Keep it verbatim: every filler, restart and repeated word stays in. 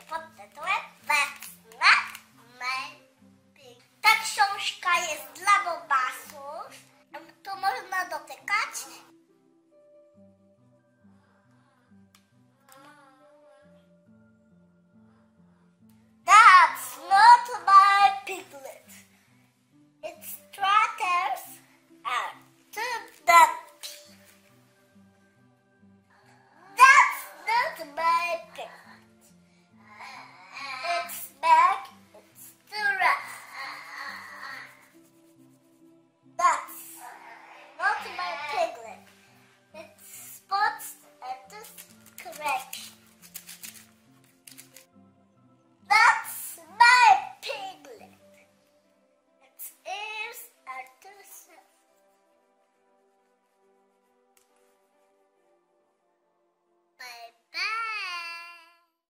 pod tytułem Wetnę Melby. Ta książka jest dla bobasów. Tu można dotykać